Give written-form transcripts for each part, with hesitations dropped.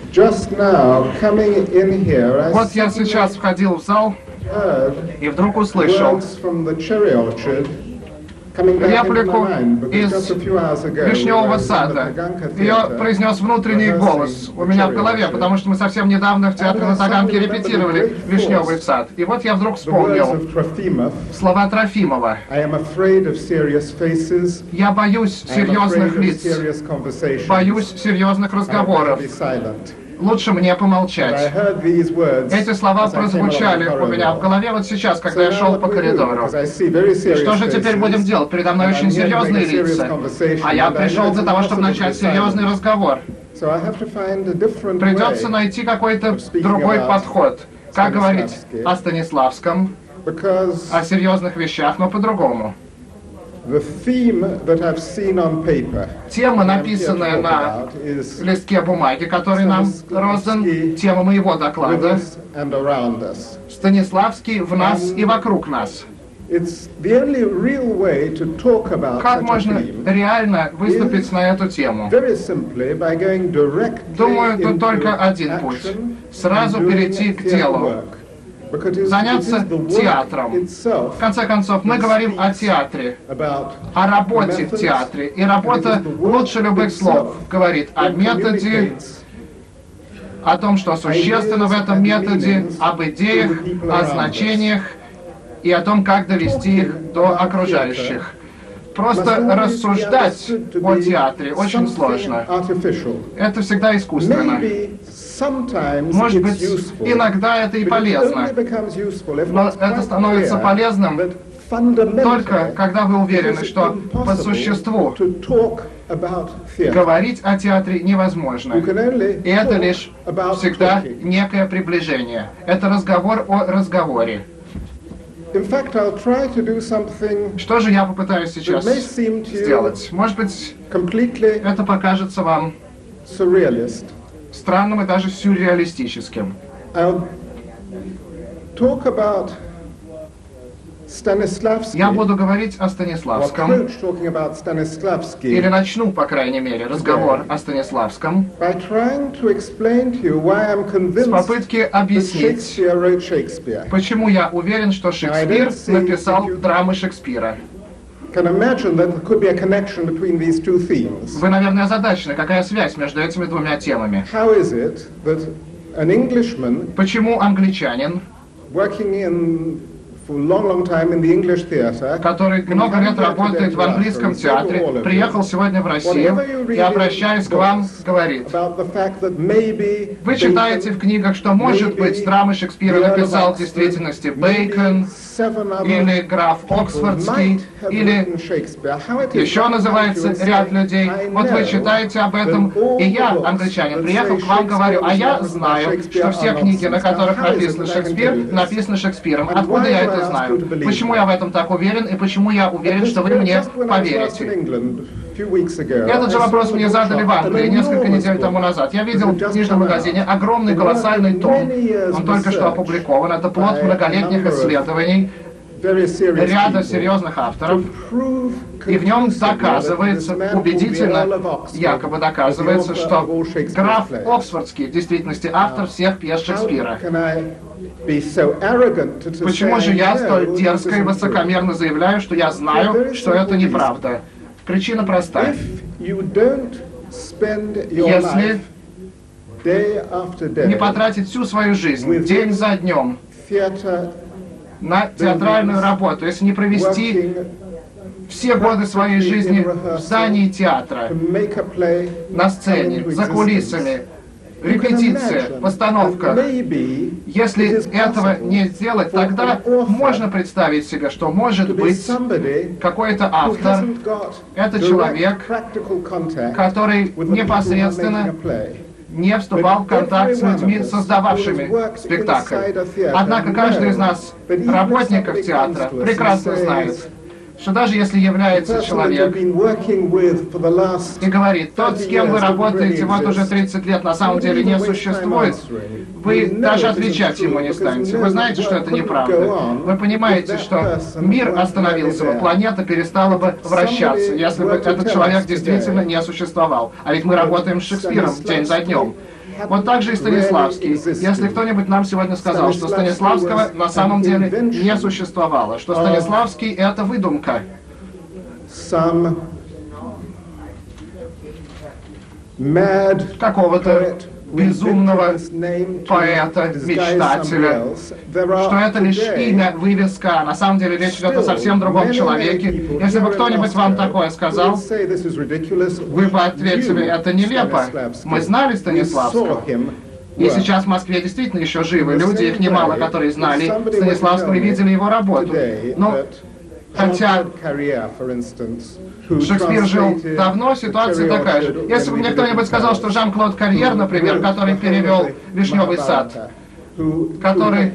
Вот я сейчас входил в зал и вдруг услышал реплику из «Вишневого сада». Ее произнес внутренний голос у меня в голове, потому что мы совсем недавно в театре на Таганке репетировали «Вишневый сад». И вот я вдруг вспомнил слова Трофимова. «Я боюсь серьезных лиц, боюсь серьезных разговоров. Лучше мне помолчать». Эти слова прозвучали у меня в голове вот сейчас, когда я шел по коридору. Что же теперь будем делать? Передо мной очень серьезные лица. А я пришел для того, чтобы начать серьезный разговор. Придется найти какой-то другой подход. Как говорить о Станиславском, о серьезных вещах, но по-другому. Тема, написанная на листке бумаги, который нам роздан, тема моего доклада, Станиславский в нас и вокруг нас. Как можно реально выступить на эту тему? Думаю, тут только один путь. Сразу перейти к делу. Заняться театром. В конце концов, мы говорим о театре, о работе в театре. И работа лучше любых слов говорит о методе, о том, что существенно в этом методе, об идеях, о значениях и о том, как довести их до окружающих. Просто рассуждать о театре очень сложно. Это всегда искусственно. Может быть, иногда это и полезно, но это становится полезным только когда вы уверены, что по существу говорить о театре невозможно. И это лишь всегда некое приближение. Это разговор о разговоре. Что же я попытаюсь сейчас сделать? Может быть, это покажется вам странным и даже сюрреалистическим. Я буду говорить о Станиславском, или начну, по крайней мере, разговор о Станиславском с попытки объяснить, почему я уверен, что Шекспир написал драмы Шекспира. Вы, наверное, озадачены, какая связь между этими двумя темами. Почему англичанин, который много лет работает в английском театре, приехал сегодня в Россию и, обращаясь к вам, говорит: вы читаете в книгах, что, может быть, драмы Шекспира написал в действительности Бейкон, или граф Оксфордский, или еще называется ряд людей. Вот вы читаете об этом, и я, англичанин, приехал к вам, говорю: а я знаю, что все книги, на которых написан Шекспир, написаны Шекспиром. Откуда я это знаю? Почему я в этом так уверен, и почему я уверен, что вы мне поверите? Этот же вопрос мне задали в Англии несколько недель тому назад. Я видел в книжном магазине огромный колоссальный том. Он только что опубликован. Это плод многолетних исследований ряда серьезных авторов. И в нем доказывается, убедительно, якобы доказывается, что граф Оксфордский в действительности автор всех пьес Шекспира. Почему же я столь дерзко и высокомерно заявляю, что я знаю, что это неправда? Причина проста. Если не потратить всю свою жизнь, день за днем, на театральную работу, если не провести все годы своей жизни в здании театра, на сцене, за кулисами, репетиция, постановка. Если этого не сделать, тогда можно представить себе, что, может быть, какой-то автор — это человек, который непосредственно не вступал в контакт с людьми, создававшими спектакль. Однако каждый из нас, работников театра, прекрасно знает, что даже если является человек и говорит, тот, с кем вы работаете вот уже 30 лет, на самом деле не существует, вы даже отвечать ему не станете. Вы знаете, что это неправда. Вы понимаете, что мир остановился бы, планета перестала бы вращаться, если бы этот человек действительно не существовал. А ведь мы работаем с Шекспиром день за днем. Вот так же и Станиславский. Если кто-нибудь нам сегодня сказал, что Станиславского на самом деле не существовало, что Станиславский — это выдумка, какого-то безумного поэта, мечтателя, что это лишь имя, вывеска, а на самом деле речь идет о совсем другом человеке. Если бы кто-нибудь вам такое сказал, вы бы ответили, это нелепо. Мы знали Станиславского. И сейчас в Москве действительно еще живы люди, их немало, которые знали Станиславского и видели его работу. Но хотя Шекспир жил давно, ситуация такая же. Если бы мне кто-нибудь сказал, что Жан-Клод Карьер, например, который перевел «Вишневый сад», который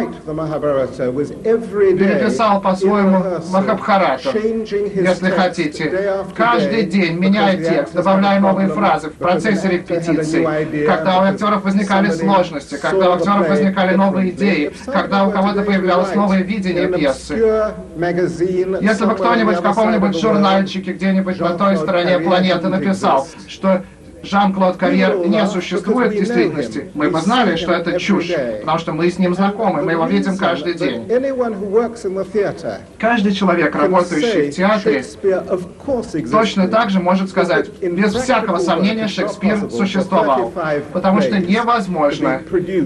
переписал по-своему Махабхарату, если хотите, каждый день меняя текст, добавляя новые фразы в процессе репетиции, когда у актеров возникали сложности, когда у актеров возникали новые идеи, когда у кого-то появлялось новое видение пьесы. Если бы кто-нибудь в каком-нибудь журнальчике где-нибудь на той стороне планеты написал, что Жан-Клод Карьер не существует в действительности, мы бы знали, что это чушь, потому что мы с ним знакомы, мы его видим каждый день. Каждый человек, работающий в театре, точно так же может сказать, без всякого сомнения, Шекспир существовал, потому что невозможно,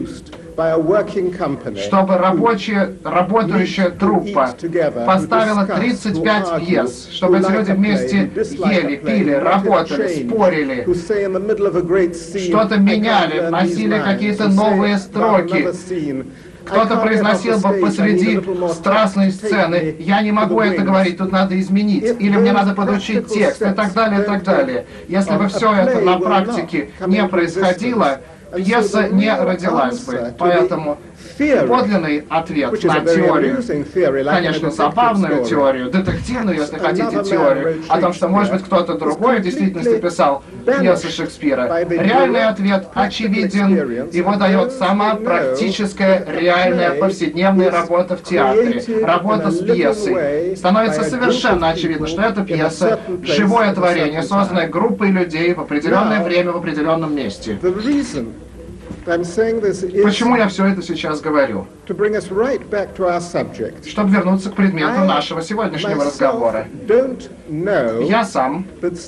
чтобы работающая труппа поставила 35 пьес, чтобы эти люди вместе ели, пили, работали, спорили, что-то меняли, вносили какие-то новые строки. Кто-то произносил бы посреди страстной сцены: «Я не могу это говорить, тут надо изменить», или «Мне надо подучить текст», и так далее, и так далее. Если бы все это на практике не происходило, пьеса не родилась бы. Поэтому подлинный ответ на теорию, конечно, забавную теорию, детективную, если хотите, теорию, о том, что, может быть, кто-то другой в действительности писал пьесы Шекспира. Реальный ответ очевиден, его дает сама практическая, реальная, повседневная работа в театре, работа с пьесой. Становится совершенно очевидно, что эта пьеса — живое творение, созданное группой людей в определенное время, в определенном месте. Почему я все это сейчас говорю? Чтобы вернуться к предмету нашего сегодняшнего разговора. Я сам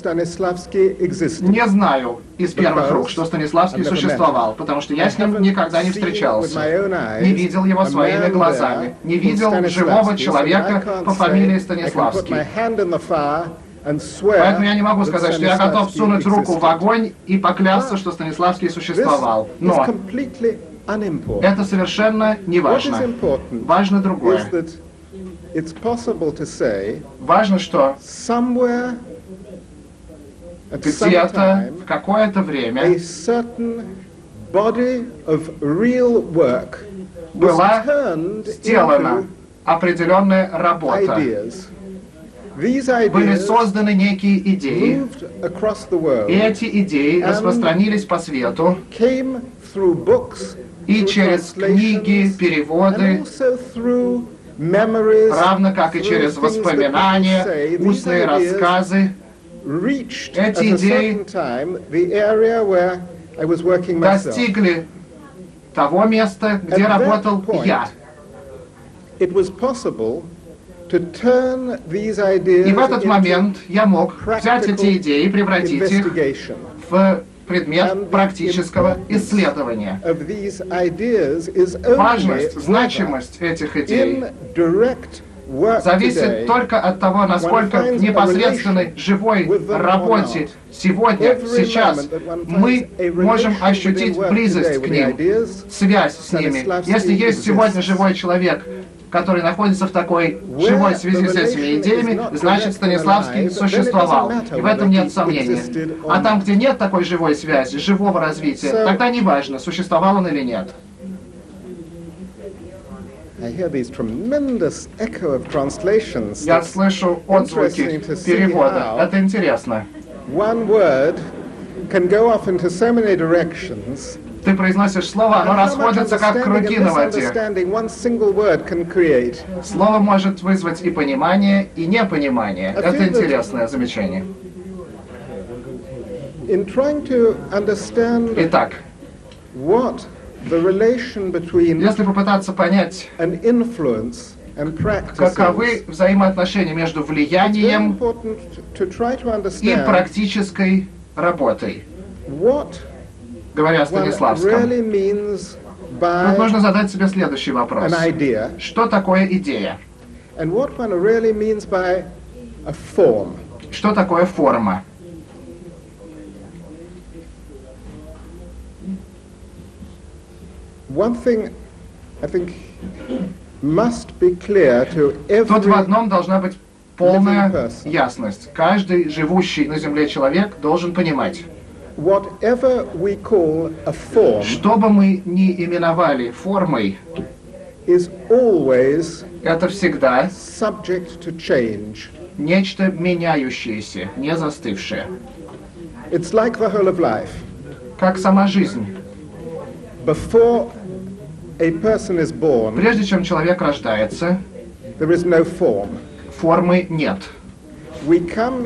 не знаю из первых рук, что Станиславский существовал, потому что я с ним никогда не встречался, не видел его своими глазами, не видел живого человека по фамилии Станиславский. Поэтому я не могу сказать, что я готов сунуть руку в огонь и поклясться, что Станиславский существовал. Но это совершенно не важно. Важно другое. Важно, что где-то в какое-то время была сделана определенная работа. Были созданы некие идеи, и эти идеи распространились по свету, и через книги, переводы, равно как и через воспоминания, устные рассказы. Эти идеи достигли того места, где работал я. И в этот момент я мог взять эти идеи и превратить их в предмет практического исследования. Важность, значимость этих идей зависит только от того, насколько в непосредственной живой работе сегодня, сейчас, мы можем ощутить близость к ним, связь с ними. Если есть сегодня живой человек, который находится в такой живой связи с этими идеями, значит, Станиславский существовал. И в этом нет сомнений. А там, где нет такой живой связи, живого развития, тогда не важно, существовал он или нет. Я слышу отзвуки перевода. Это интересно. One word can go off into so many directions. Ты произносишь слово, оно расходится как круги на воде. Слово может вызвать и понимание, и непонимание. Это интересное замечание. Итак, если попытаться понять, каковы взаимоотношения между влиянием и практической работой, говоря о Станиславском, тут нужно задать себе следующий вопрос. Что такое идея? Что такое форма? Тут в одном должна быть полная ясность. Каждый живущий на Земле человек должен понимать, что бы мы ни именовали формой, это всегда нечто меняющееся, не застывшее. Как сама жизнь. Прежде чем человек рождается, формы нет. Мы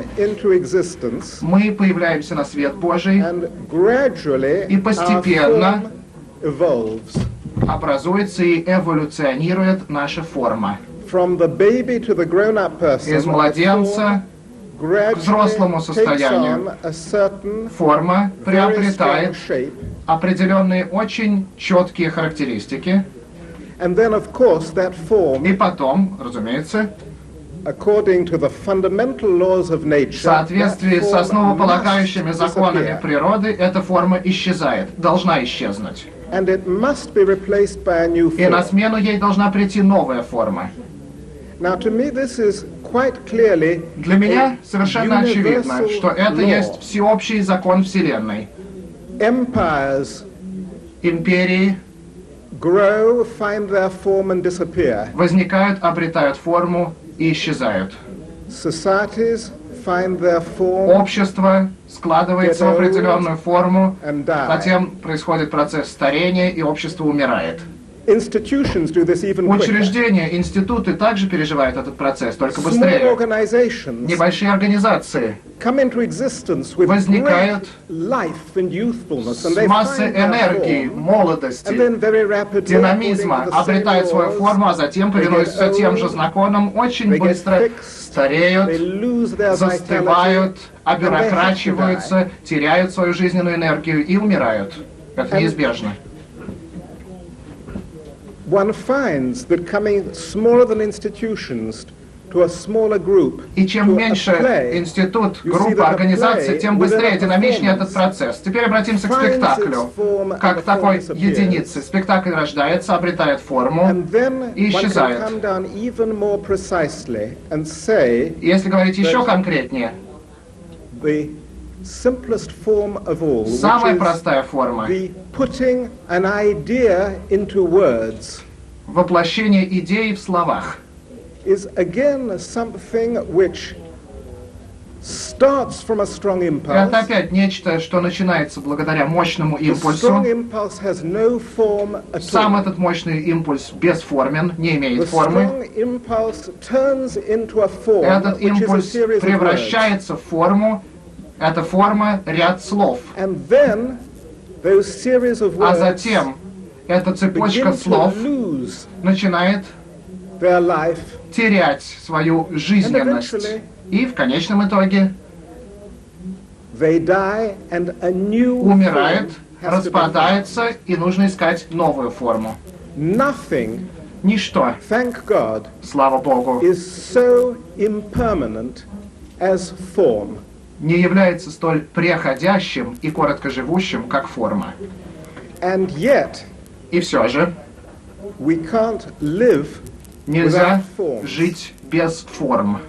появляемся на свет Божий, и постепенно образуется и эволюционирует наша форма. Из младенца к взрослому состоянию форма приобретает определенные очень четкие характеристики. И потом, разумеется, в соответствии с основополагающими законами природы, эта форма исчезает, должна исчезнуть. И на смену ей должна прийти новая форма. Для меня совершенно очевидно, что это есть всеобщий закон Вселенной. Империи возникают, обретают форму и исчезают. Общество складывается в определенную форму, затем происходит процесс старения, и общество умирает. Учреждения, институты также переживают этот процесс, только быстрее. Небольшие организации возникают с массой энергии, молодости, динамизма, обретают свою форму, а затем, повинуясь все тем же законам, очень быстро стареют, застывают, обюрокрачиваются, теряют свою жизненную энергию и умирают. Это неизбежно. И чем меньше институт, группа, организация, тем быстрее, динамичнее этот процесс. Теперь обратимся к спектаклю, как такой единицы. Спектакль рождается, обретает форму и исчезает. Если говорить еще конкретнее, самая простая форма — воплощение идеи в словах. Это опять нечто, что начинается благодаря мощному импульсу. Сам этот мощный импульс бесформен, не имеет формы. Этот импульс превращается в форму. Эта форма — ряд слов. А затем эта цепочка слов начинает терять свою жизненность. И в конечном итоге умирает, распадается, и нужно искать новую форму. Ничто, слава Богу, не является столь преходящим и короткоживущим, как форма. И все же нельзя жить без форм.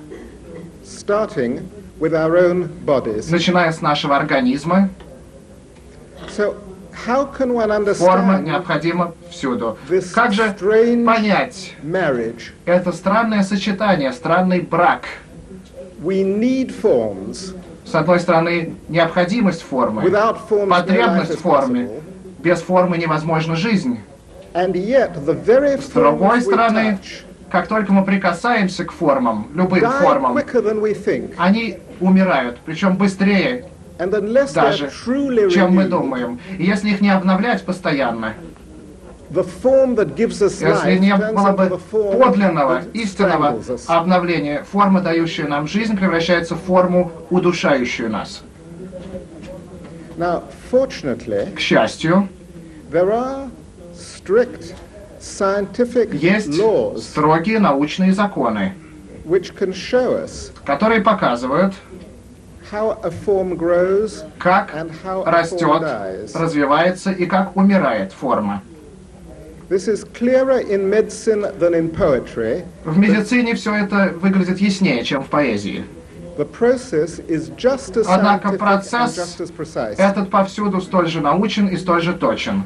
Начиная с нашего организма. How can one Форма understand необходима всюду. this Как же strange понять marriage? это странное сочетание, странный брак? We need forms. С одной стороны, необходимость формы, Without forms, no life потребность is в форме. possible. Без формы невозможна жизнь. And yet, the very С другой forms we стороны, touch как только мы прикасаемся к формам, любым die формам, quicker than we think. они умирают, причем быстрее And unless даже, they're truly чем мы renewed, думаем. И если их не обновлять постоянно, the form that gives us если life не turns было into бы the form подлинного, that истинного strangles us. обновления, форма, дающая нам жизнь, превращается в форму, удушающую нас. Now, fortunately, К счастью, there are strict scientific есть laws строгие научные законы, which can show us которые показывают, how a form grows как and how a form растет, dies. развивается и как умирает форма. This is clearer in medicine than in poetry. В медицине все это выглядит яснее, чем в поэзии. The process is just as Однако scientific and процесс just as precise. этот повсюду столь же научен и столь же точен.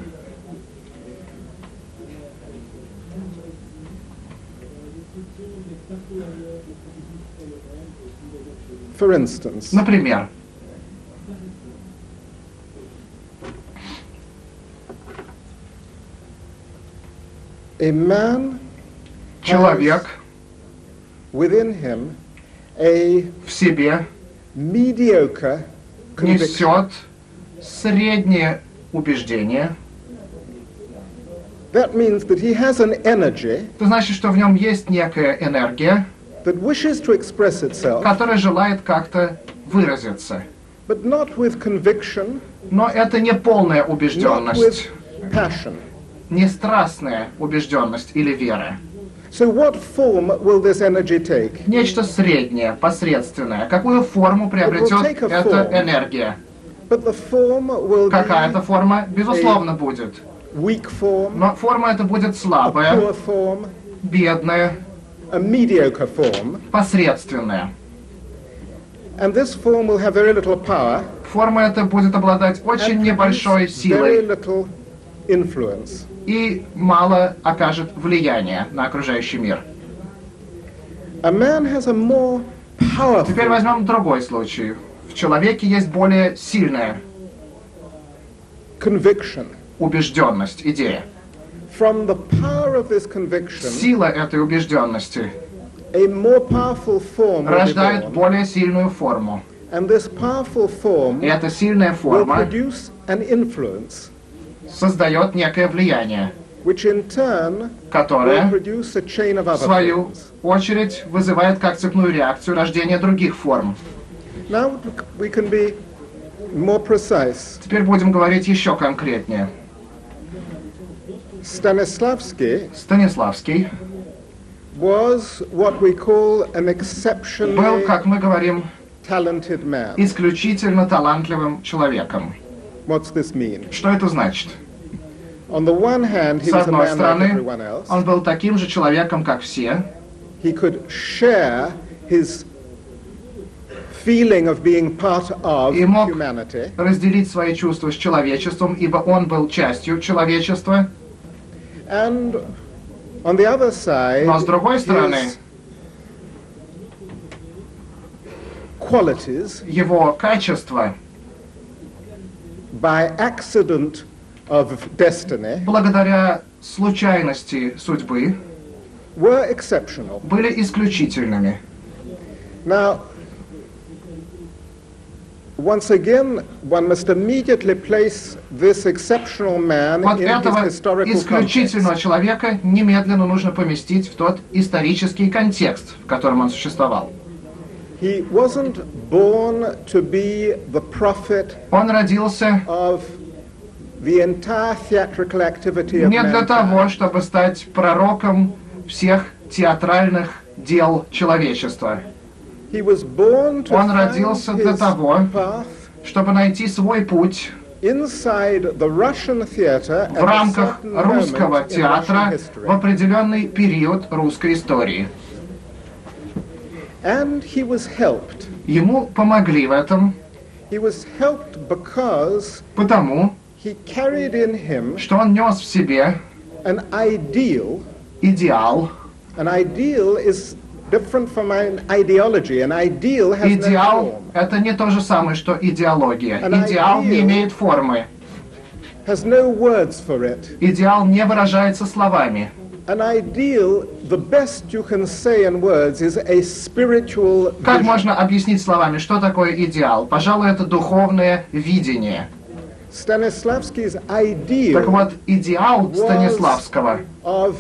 For instance, Например, a man человек within him a в себе mediocre conviction. несет среднее убеждение. That means that he has an energy Это значит, что в нем есть некая энергия, that wishes to express itself, которая желает как-то выразиться. but not with conviction, Но это не полная not with убежденность, passion. не страстная убежденность или вера. So what form will this energy take? Нечто среднее, посредственное. Какую форму приобретет take a эта form. энергия? But the form will Какая-то be форма, безусловно, будет. weak form, Но форма эта будет a слабая, poor form, бедная, a mediocre form, посредственная. and this form will have very little power Форма эта будет обладать очень and небольшой produce very силой little influence. и мало окажет влияния на окружающий мир. A man has a more Теперь powerful возьмем другой случай. В человеке есть более сильная conviction. убежденность, идея. From the power of this conviction, Сила этой убежденности a more powerful form will be рождает born, более сильную форму. and this powerful form И эта сильная will форма produce an influence, создает некое влияние, which in turn will которое, produce a chain of в other свою forms. очередь, вызывает как цепную реакцию рождение других форм. Now we can be more precise. Теперь будем говорить еще конкретнее. Stanislavski Станиславский was what we call an был, exceptionally как мы говорим, talented man. исключительно талантливым человеком. What's this mean? Что это значит? On the one hand, he С was a одной man like стороны, everyone else. он был таким же человеком, как все. He could share his feeling of being part of И мог humanity, разделить свои чувства с человечеством, ибо он был частью человечества. and on the other side, Но с другой стороны, his qualities, его качества, by accident of destiny, благодаря случайности судьбы, were exceptional. были исключительными. Now, once again, one must immediately place this exceptional man Вот in his этого historical исключительного context. человека немедленно нужно поместить в тот исторический контекст, в котором он существовал. He wasn't born to be the prophet Он родился of the entire theatrical activity of не для того, mankind. чтобы стать пророком всех театральных дел человечества, He was born to Он find родился для his того, path чтобы найти свой путь inside the Russian theater в at a рамках certain moment русского in Russian театра history. в определенный период русской истории. And he was helped. Ему помогли в этом, He was helped because потому he carried in him что он нес в себе an ideal. идеал. An ideal is different from an ideology. An ideal has no Идеал form. — это не то же самое, что идеология. An Идеал не ideal имеет формы. Has no words for it. Идеал не выражается словами. An ideal, the best you can say in words, is a spiritual Как vision. можно объяснить словами, что такое идеал? Пожалуй, это духовное видение. Stanislavski's Так ideal вот, идеал Станиславского of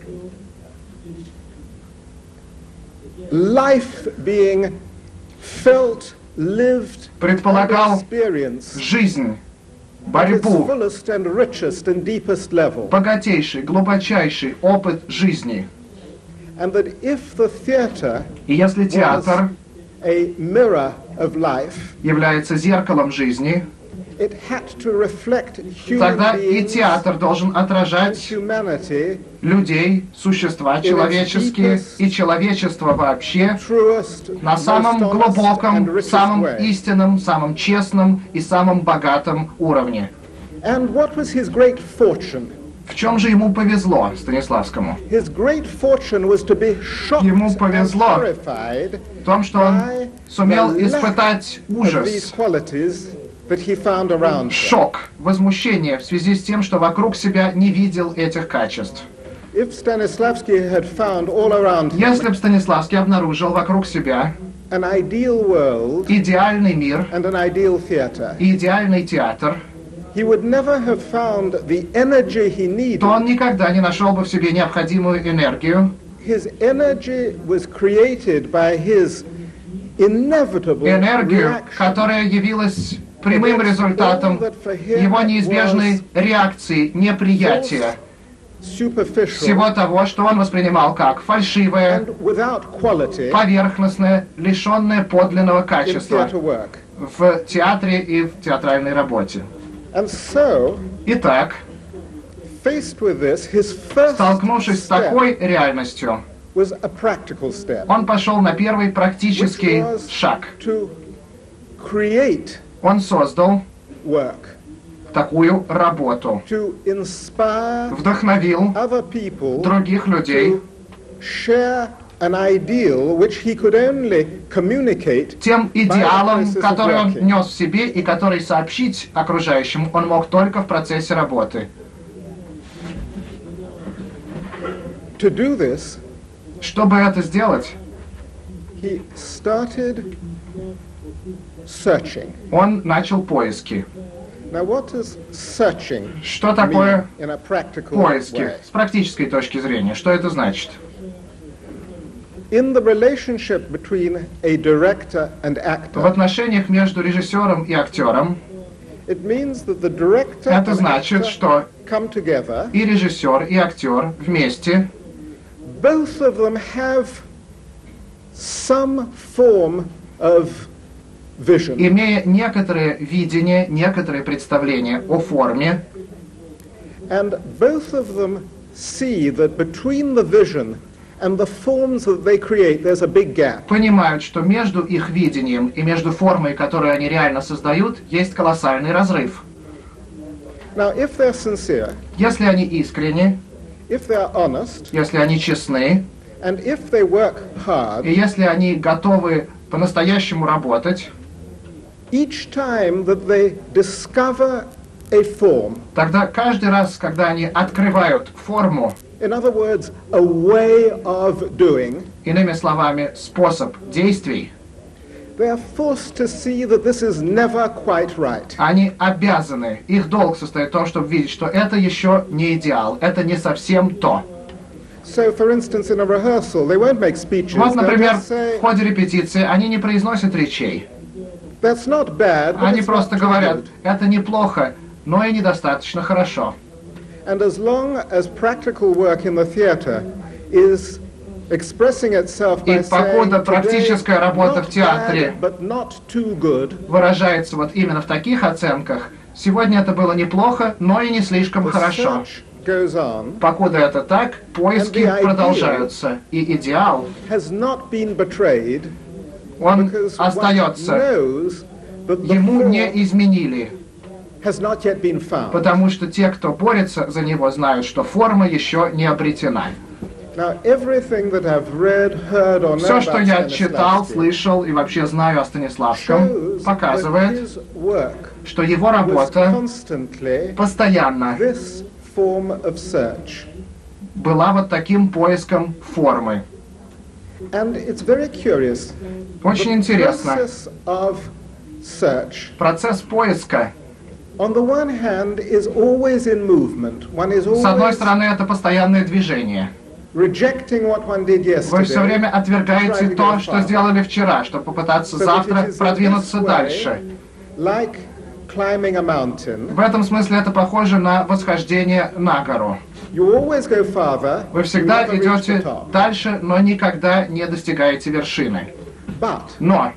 life being felt, lived, and предполагал experienced жизнь, at its борьбу, fullest and richest and deepest level. богатейший, глубочайший опыт жизни. And that if the theatre И если театр a mirror of life, является зеркалом жизни, it had to reflect human тогда и beings театр должен and отражать humanity, людей, существа человеческие и человечество вообще truest, на most самом honest and глубоком, richest самом way. истинном, самом честном и самом богатом уровне. And what was his great fortune? В чем же ему повезло, Станиславскому? His great fortune was to be shocked Ему and повезло terrified В том, что он by сумел the lack испытать of these ужас, qualities that he found around him. шок, возмущение в связи с тем, что вокруг себя не видел этих качеств. If Stanislavski had found all around him Если бы Станиславский обнаружил вокруг себя an ideal world идеальный мир and an ideal theatre, и идеальный театр, he would never have found the energy he needed. то он никогда не нашел бы в себе необходимую энергию. His energy was created by his inevitable Энергию, reaction которая явилась прямым результатом его неизбежной реакции, неприятия superficial всего того, что он воспринимал как фальшивое, and without quality поверхностное, лишенное подлинного in качества theatre work. в театре и в театральной работе. And so, Итак, faced with this, his first столкнувшись с step такой реальностью, was a practical step, он пошел на первый which практический was шаг. to create Он создал work, такую работу, to inspire вдохновил other people других людей to share an ideal which he could only communicate тем идеалом, by the process of который он working. нес в себе и который сообщить окружающим он мог только в процессе работы. To do this, Чтобы это сделать, he started searching. он начал поиски. Now, what does searching Что такое mean in a practical поиски way? с практической точки зрения? Что это значит? In the relationship between a director and В actor, отношениях между режиссером и актером it means that the director это and значит, actor что come together. и режиссер, и актер вместе, Both of them have some form of vision. имея некоторое видение, некоторое представление о форме, And both of them see that between the vision and the forms that they create, there's a big gap. понимают, что между их видением и между формой, которую они реально создают, есть колоссальный разрыв. Now, if they're sincere, Если они искренни, if they're honest, если они честны, and if they work hard, и если они готовы по-настоящему работать, each time that they discover a form, тогда каждый раз, когда они открывают форму, in other words, a way of doing, иными словами, способ действий, they are forced to see that this is never quite right. они обязаны, их долг состоит в том, чтобы видеть, что это еще не идеал, это не совсем то. So, for instance, in a rehearsal, they won't make speeches. Вот, They'll например, just say, в ходе репетиции они не произносят речей. that's not bad, but Они it's просто not too говорят, good. это неплохо, но и недостаточно хорошо. And as long as practical work in the theatre is expressing itself by И покуда saying, практическая "Today, работа в not театре bad, but not too good", выражается вот именно в таких оценках, сегодня это было неплохо, но и не слишком the хорошо. search goes on, Покуда это так, поиски And the idea продолжаются, и идеал, has not been betrayed он because one остается, knows that the ему не form изменили, has not yet been found. Потому что те, кто борется за него, знают, что форма еще не обретена. Now, everything that I've read, heard, or Все, known что about я читал, Stanislavski слышал и вообще знаю о Станиславском, shows that показывает, his work что его was работа constantly постоянно this form of search. была вот таким поиском формы. And it's very curious. Очень The интересно. process of search, Процесс поиска, on the one hand, is always in movement. One is с одной always стороны, это постоянное движение. rejecting what one did Вы все yesterday, время отвергаете то, что сделали вчера, чтобы попытаться so that завтра it is in продвинуться this way, дальше. like climbing a mountain. В этом смысле это похоже на восхождение на гору. You always go farther, Вы you всегда never reach the идете top. дальше, но никогда не достигаете вершины. But Но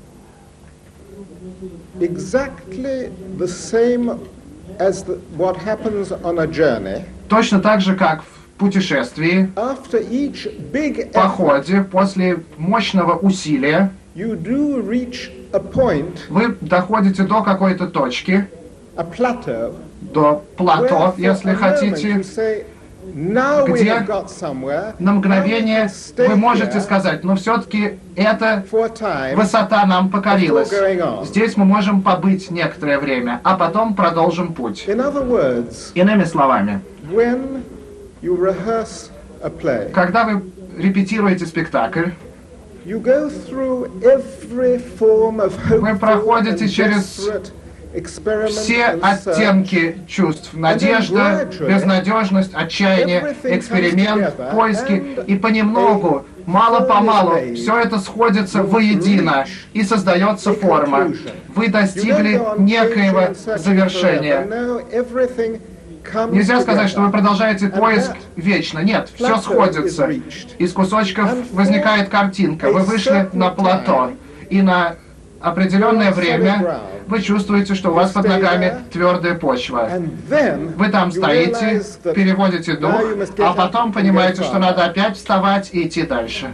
exactly the same as what happens on a journey, точно так же, как в путешествии, after each big effort, походе, после мощного усилия, you do reach a point, вы доходите до какой-то точки, a plateau, до плато, where for если a moment хотите. you say, now we где have got somewhere, На now we мгновение can stay вы можете here сказать, но все-таки эта for a time высота нам покорилась. before going on. Здесь мы можем побыть некоторое время, а потом продолжим путь. In other words, Иными словами, when you rehearse a play, когда вы репетируете спектакль, you go through every form of hopeful проходите and через desperate experiment все and search. оттенки чувств, надежда, безнадежность, отчаяние, эксперимент, поиски, и понемногу, мало-помалу, все это сходится воедино, и создается форма. Вы достигли некоего завершения. Нельзя сказать, что вы продолжаете поиск вечно. Нет, все сходится. Из кусочков возникает картинка. Вы вышли на плато, и на определенное время вы чувствуете, что у вас под ногами твердая почва. Вы там стоите, переводите дух, а потом понимаете, что надо опять вставать и идти дальше.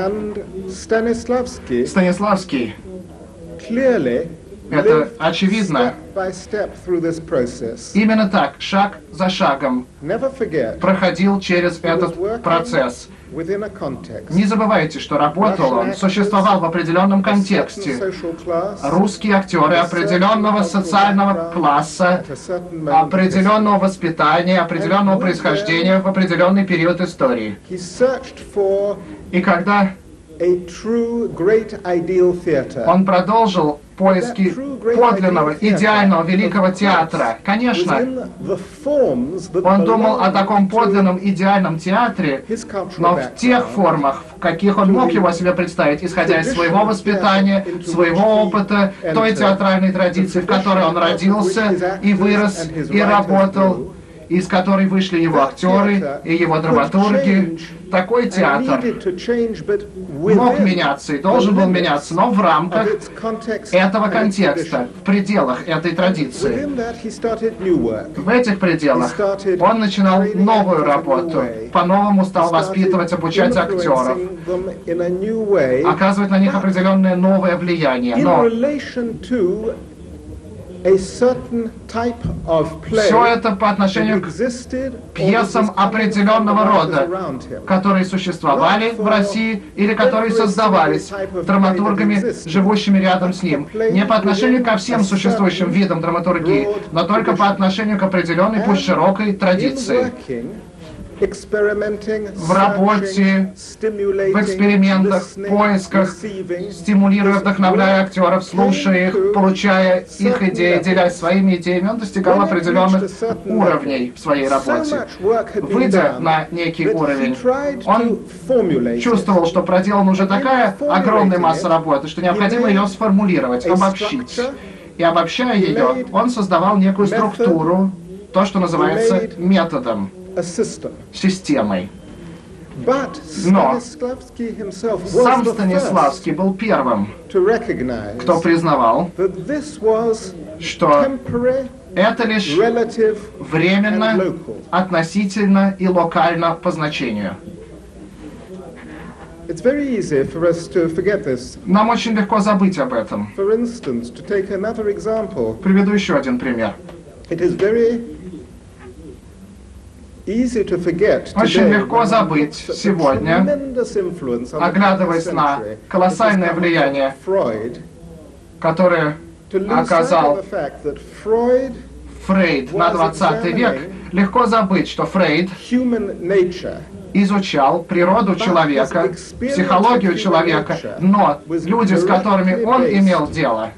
Станиславский это очевидно. Именно так, шаг за шагом, проходил через этот процесс. Не забывайте, что работал он, существовал в определенном контексте. Русские актеры определенного социального класса, определенного воспитания, определенного происхождения в определенный период истории. И когда он продолжил поиски подлинного, идеального, великого театра. Конечно, он думал о таком подлинном, идеальном театре, но в тех формах, в каких он мог его себе представить, исходя из своего воспитания, своего опыта, той театральной традиции, в которой он родился и вырос, и работал, из которой вышли его актеры и его драматурги. Такой театр мог меняться и должен был меняться, но в рамках этого контекста, в пределах этой традиции. В этих пределах он начинал новую работу, по-новому стал воспитывать, обучать актеров, оказывать на них определенное новое влияние. Но все это по отношению к пьесам определенного рода, которые существовали в России или которые создавались драматургами, живущими рядом с ним. Не по отношению ко всем существующим видам драматургии, но только по отношению к определенной, пусть широкой традиции. В работе, в экспериментах, в поисках, стимулируя, вдохновляя актеров, слушая их, получая их идеи, делясь своими идеями, он достигал определенных уровней в своей работе. Выйдя на некий уровень, он чувствовал, что проделана уже такая огромная масса работы, что необходимо ее сформулировать, обобщить. И обобщая ее, он создавал некую структуру, то, что называется методом, системой. Но сам Станиславский был первым, кто признавал, что это лишь временно, относительно и локально по значению. Нам очень легко забыть об этом. Приведу еще один пример. Очень легко забыть сегодня, оглядываясь на колоссальное влияние, которое оказал Фрейд на 20 век, легко забыть, что Фрейд изучал природу человека, психологию человека, но люди, с которыми он имел дело,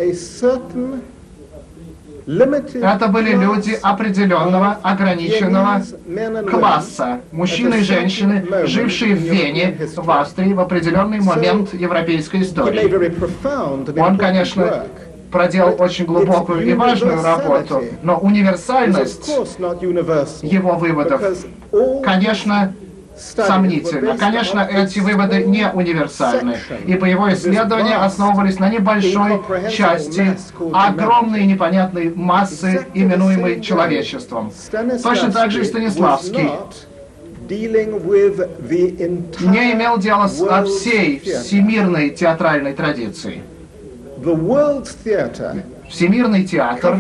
это были люди определенного, ограниченного класса, мужчины и женщины, жившие в Вене, в Австрии, в определенный момент европейской истории. Он, конечно, проделал очень глубокую и важную работу, но универсальность его выводов, конечно, сомнительно. Конечно, эти выводы не универсальны, ибо его исследования основывались на небольшой части огромной непонятной массы, именуемой человечеством. Точно так же и Станиславский не имел дела со всей всемирной театральной традицией. Всемирный театр,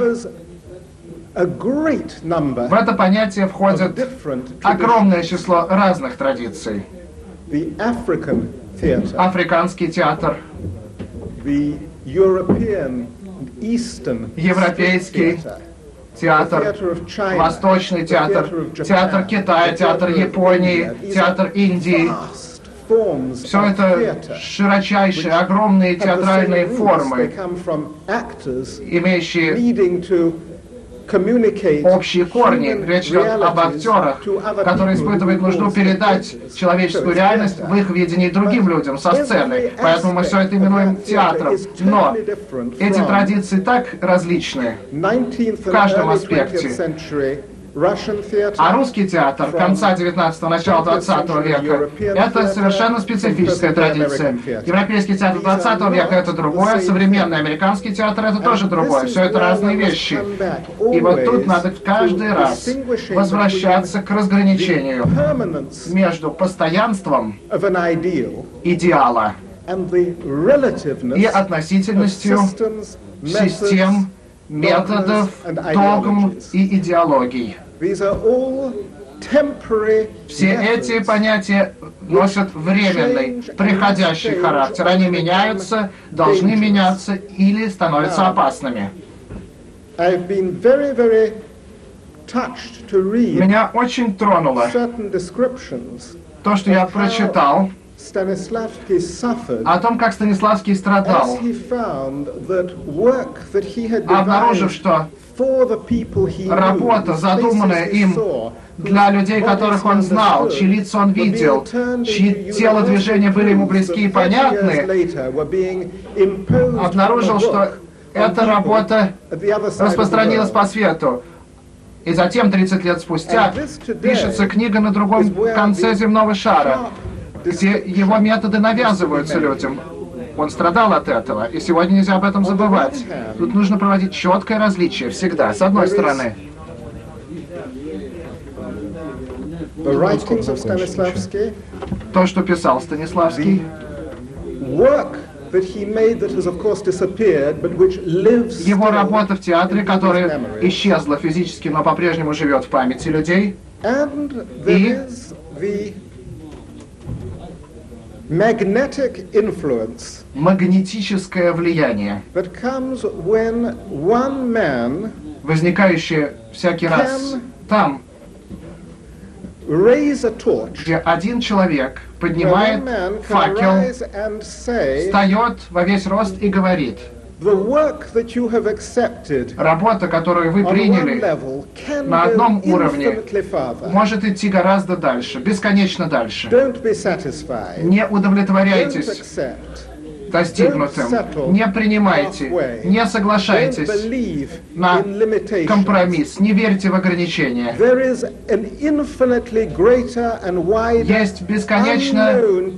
в это понятие входит огромное число разных традиций. Африканский театр, европейский театр, восточный театр, театр Китая, театр Японии, театр Индии. Все это широчайшие, огромные театральные формы, имеющие общие корни. Речь идет об актерах, которые испытывают нужду передать человеческую реальность в их видении другим людям со сцены. Поэтому мы все это именуем театром. Но эти традиции так различны в каждом аспекте. А русский театр конца 19-го, начала 20 века — это совершенно специфическая традиция. Европейский театр 20 века — это другое, современный американский театр — это тоже другое. Все это разные вещи. И вот тут надо каждый раз возвращаться к разграничению между постоянством идеала и относительностью систем, методов, догм и идеологий. Все эти понятия носят временный, приходящий характер. Они меняются, должны меняться или становятся опасными. Меня очень тронуло то, что я прочитал о том, как Станиславский страдал, обнаружив, что работа, задуманная им для людей, которых он знал, чьи лица он видел, чьи телодвижения были ему близки и понятны, обнаружил, что эта работа распространилась по свету. И затем, 30 лет спустя, пишется книга на другом конце земного шара, где его методы навязываются людям. Он страдал от этого, и сегодня нельзя об этом забывать. Тут нужно проводить четкое различие всегда. С одной стороны, то, что писал Станиславский, его работа в театре, которая исчезла физически, но по-прежнему живет в памяти людей, и магнетическое влияние, возникающее всякий раз там, где один человек поднимает факел, встает во весь рост и говорит: работа, которую вы приняли на одном уровне, может идти гораздо дальше, бесконечно дальше. Не удовлетворяйтесь достигнутым, не принимайте, не соглашайтесь на компромисс, не верьте в ограничения. Есть бесконечно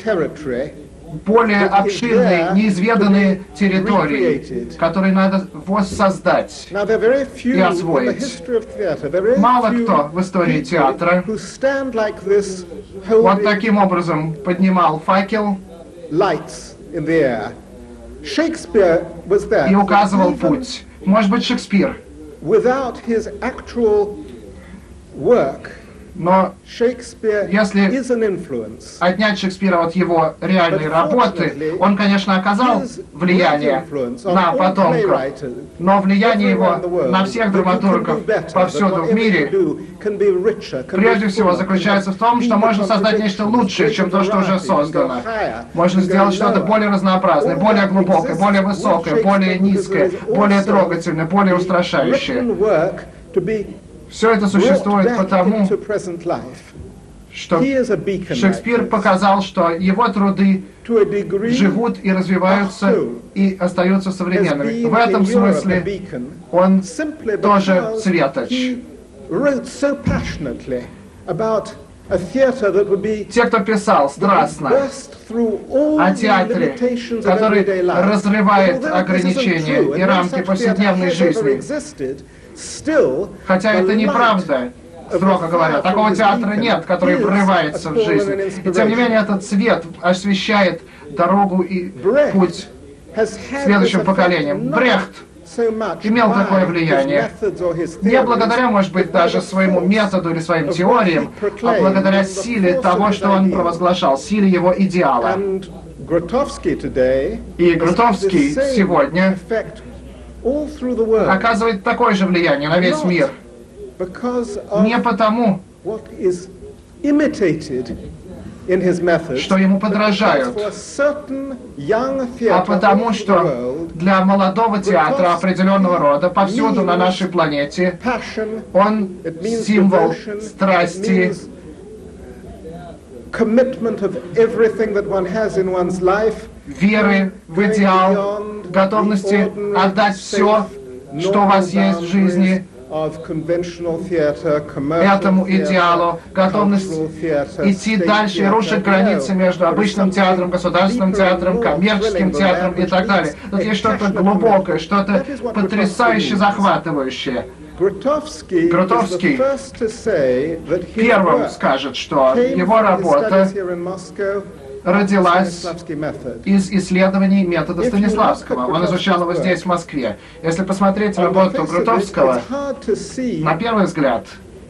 более обширные, неизведанные территории, которые надо воссоздать и освоить. Мало кто в истории театра вот таким образом поднимал факел и указывал путь. Может быть, Шекспир without his actual work, Но если отнять Шекспира от его реальной работы, он, конечно, оказал влияние на потомков, но влияние его на всех драматургов повсюду в мире прежде всего заключается в том, что можно создать нечто лучшее, чем то, что уже создано. Можно сделать что-то более разнообразное, более глубокое, более высокое, более низкое, более трогательное, более устрашающее. Все это существует потому, что Шекспир показал, что его труды живут и развиваются и остаются современными. В этом смысле он тоже светоч. Те, кто писал страстно о театре, который разрывает ограничения и рамки повседневной жизни, хотя это неправда, строго говоря. Такого театра нет, который врывается в жизнь. И тем не менее этот свет освещает дорогу и путь следующим поколениям. Брехт имел такое влияние. Не благодаря, может быть, даже своему методу или своим теориям, а благодаря силе того, что он провозглашал, силе его идеала. И Грутовский сегодня оказывает такое же влияние на весь мир. Не потому, что ему подражают, а потому, что для молодого театра определенного рода повсюду на нашей планете он символ страсти, веры в идеал, готовности отдать все, что у вас есть в жизни, этому идеалу, готовность идти дальше и рушить границы между обычным театром, государственным театром, коммерческим театром и так далее. Тут есть что-то глубокое, что-то потрясающе захватывающее. Грутовский первым скажет, что его работа родилась из исследований метода Станиславского. Он изучал его здесь, в Москве. Если посмотреть работу Грутовского, на первый взгляд,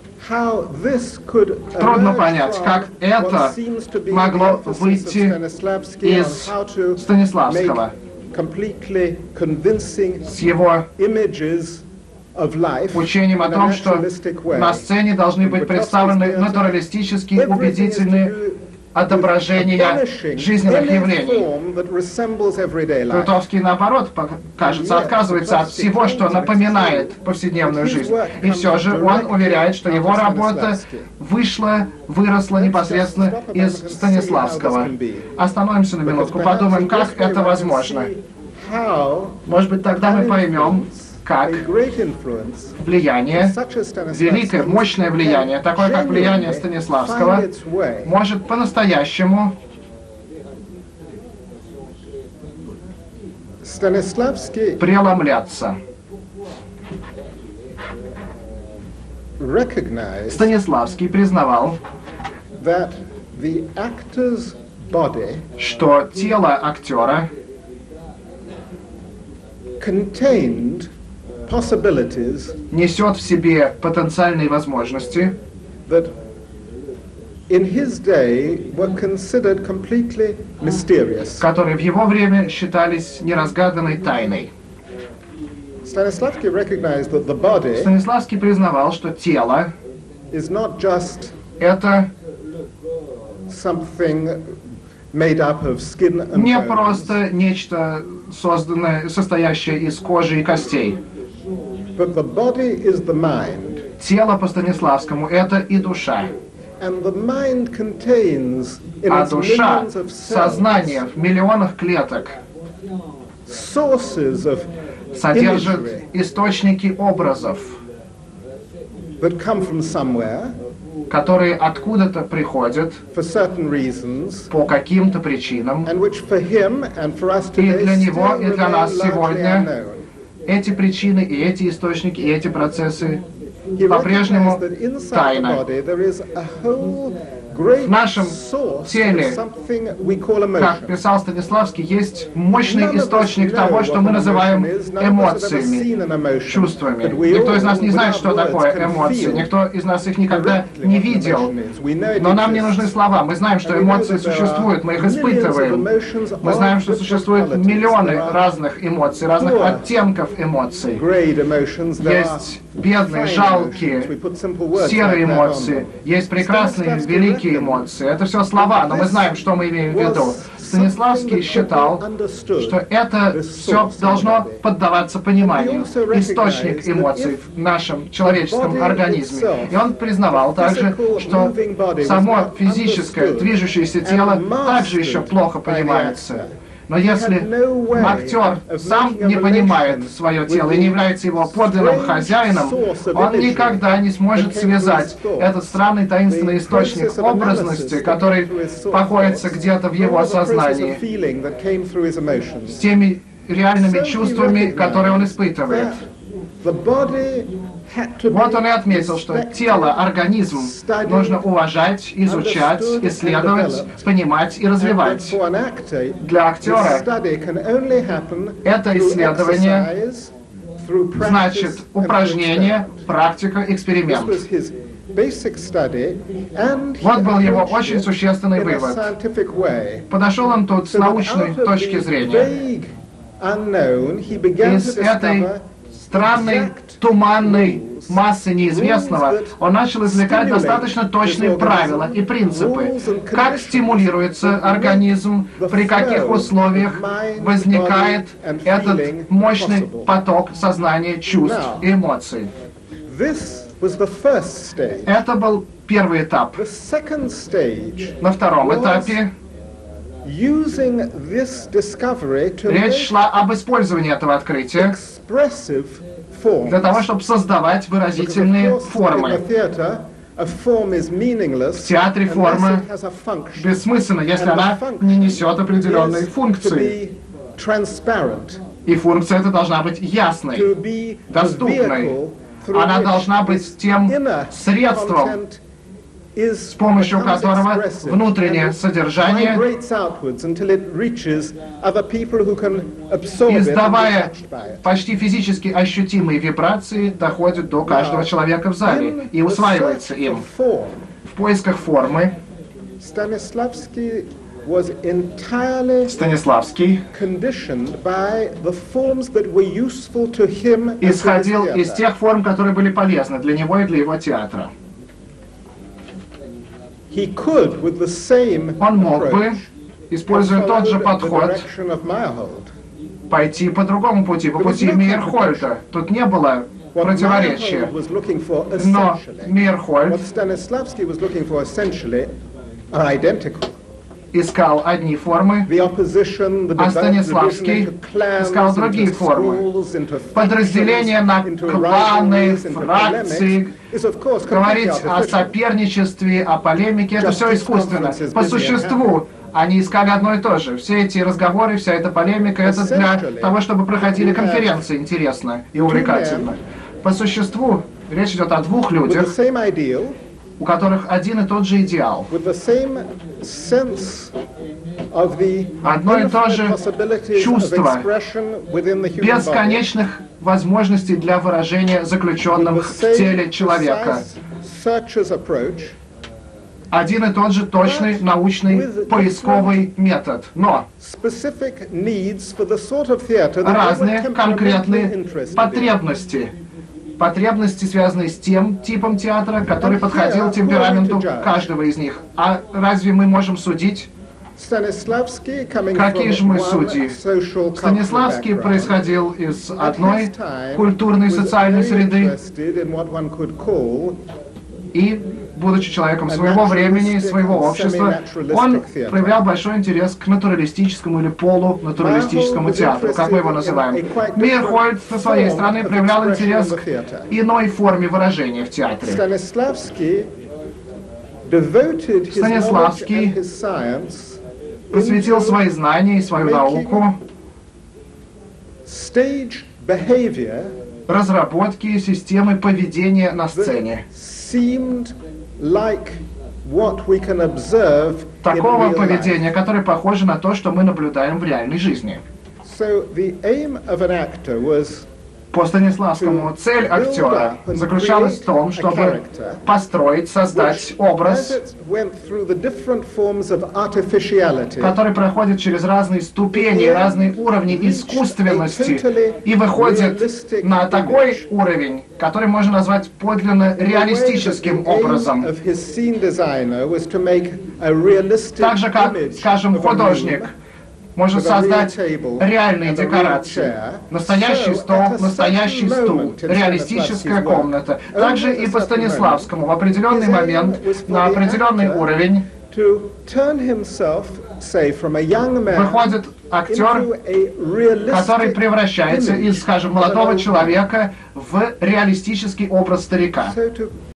трудно понять, как это могло выйти из Станиславского, с его учением о том, что на сцене должны быть представлены натуралистические, убедительные отображения жизненных явлений. Грутовский, наоборот, кажется, отказывается от всего, что напоминает повседневную жизнь. И все же он уверяет, что его работа выросла непосредственно из Станиславского. Остановимся на минутку, подумаем, как это возможно. Может быть, тогда мы поймем, как влияние, великое, мощное влияние, такое как влияние Станиславского, может по-настоящему преломляться. Станиславский признавал, что тело актера несет в себе потенциальные возможности, которые в его время считались неразгаданной тайной. Станиславский признавал, что тело — это не просто нечто созданное, состоящее из кожи и костей. Тело по Станиславскому — это и душа. А душа, сознание в миллионах клеток, содержит источники образов, которые откуда-то приходят по каким-то причинам, и для него, и для нас сегодня эти причины, и эти источники, и эти процессы по-прежнему тайна. В нашем теле, как писал Станиславский, есть мощный источник того, что мы называем эмоциями, чувствами. Никто из нас не знает, что такое эмоции, никто из нас их никогда не видел. Но нам не нужны слова. Мы знаем, что эмоции существуют, мы их испытываем. Мы знаем, что существуют миллионы разных эмоций, разных оттенков эмоций. Есть бедные, жалкие, серые эмоции, есть прекрасные, великие эмоции. Это все слова, но мы знаем, что мы имеем в виду. Станиславский считал, что это все должно поддаваться пониманию, источник эмоций в нашем человеческом организме. И он признавал также, что само физическое, движущееся тело также еще плохо понимается. Но если актер сам не понимает свое тело и не является его подлинным хозяином, он никогда не сможет связать этот странный таинственный источник образности, который находится где-то в его сознании, с теми реальными чувствами, которые он испытывает. Вот он и отметил, что тело, организм нужно уважать, изучать, исследовать, понимать и развивать. Для актера это исследование значит упражнение, практика, эксперимент. Вот был его очень существенный вывод. Подошел он тут с научной точки зрения. Из этой странной, туманной массы неизвестного он начал извлекать достаточно точные правила и принципы, как стимулируется организм, при каких условиях возникает этот мощный поток сознания, чувств и эмоций. Это был первый этап. На втором этапе речь шла об использовании этого открытия для того, чтобы создавать выразительные формы. В театре форма бессмысленна, если она не несет определенной функции. И функция эта должна быть ясной, доступной. Она должна быть тем средством, с помощью которого внутреннее содержание, издавая почти физически ощутимые вибрации, доходит до каждого человека в зале и усваивается им. В поисках формы Станиславский исходил из тех форм, которые были полезны для него и для его театра. Он мог бы, используя тот же подход, пойти по другому пути, по пути Мейерхольда. Тут не было противоречия. Но Мейерхольд искал одни формы, а Станиславский искал другие формы. Подразделение на кланы, фракции, говорить о соперничестве, о полемике, это все искусственно. По существу они искали одно и то же. Все эти разговоры, вся эта полемика, это для того, чтобы проходили конференции интересно и увлекательно. По существу речь идет о двух людях, у которых один и тот же идеал. Одно и то же чувство бесконечных возможностей для выражения заключенным в теле человека. Один и тот же точный научный поисковый метод. Но разные конкретные потребности. Потребности, связанные с тем типом театра, который подходил темпераменту каждого из них. А разве мы можем судить? Какие же мы судьи? Станиславский происходил из одной культурной и социальной среды и, будучи человеком своего времени, своего общества, он проявлял большой интерес к натуралистическому или полунатуралистическому театру, как мы его называем. Мейерхольд, со своей стороны, проявлял интерес к иной форме выражения в театре. Станиславский посвятил свои знания и свою науку разработки системы поведения на сцене. Такого поведения, которое похоже на то, что мы наблюдаем в реальной жизни. По Станиславскому цель актера заключалась в том, чтобы построить, создать образ, который проходит через разные ступени, разные уровни искусственности и выходит на такой уровень, который можно назвать подлинно реалистическим образом. Так же, как, скажем, художник может создать реальные декорации. Настоящий стол, настоящий стул, реалистическая комната. Также и по Станиславскому в определенный момент, на определенный уровень выходит актер, который превращается из, скажем, молодого человека в реалистический образ старика.